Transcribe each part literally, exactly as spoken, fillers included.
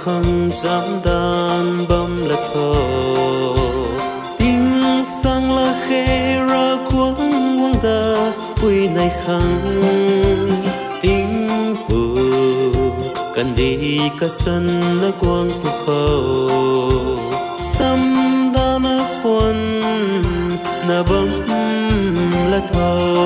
không dám đàn bấm là thô tiếng sang là khê ra quăng quăng đà bụi này khăng tiếng bù cần đi cả sân nó quăng tu khâu sam đà na khuân na bấm là thô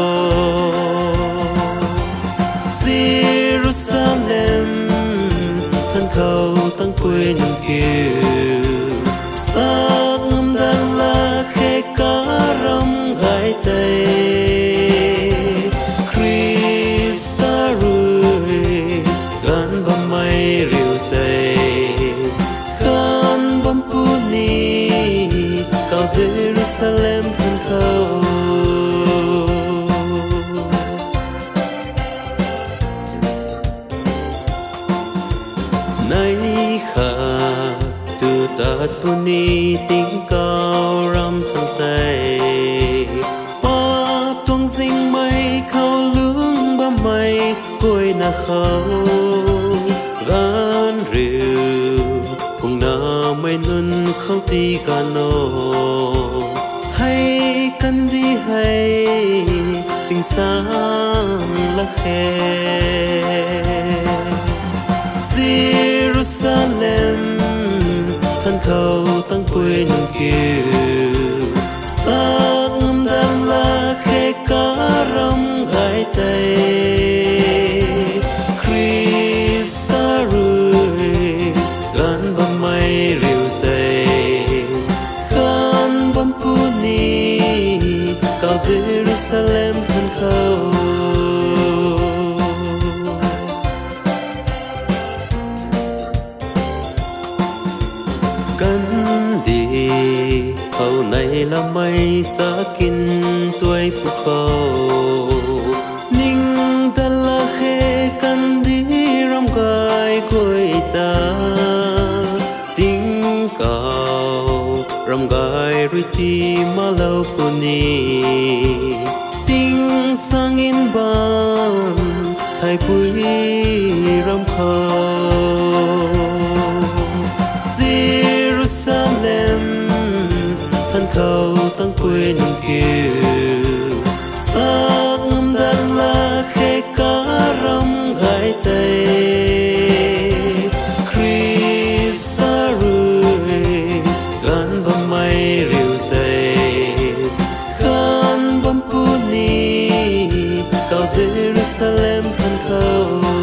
Jerusalem thân khâu tăng quên kiều sắc ngâm đàn la khê cá râm gai tây Christa rui gan bầm mây riu tây gan bầm puni cao Jerusalem thân khâu nay khả từ tát puni tiếng cao ram thăng tây hoa tuông dinh mây khao lướng ba mây cuối na khâu gan rìu cùng na mây nun khâu ti ca nô hay căn đi hay tình sáng là khe Jerusalem thân khâu tăng quên kiều sắc ngâm đàn la khê cá râm gai tây Christa rui gan bầm mây riu tây gan bầm puni cao Jerusalem thân khâu căn đi hầu này là mây xa kinh tuổi bù khâu ninh ta là khê căn đi ram gai quê ta tiếng cao ram gai rui ti ma lâu puni tiếng sang in ban thay bụi ram khâu Jerusalem thân khâu tăng quên kiều sắc ngâm đàn la khê cá râm gai tây Christa rui gan bầm mây riu tây gan bầm puni cao Jerusalem thân khâu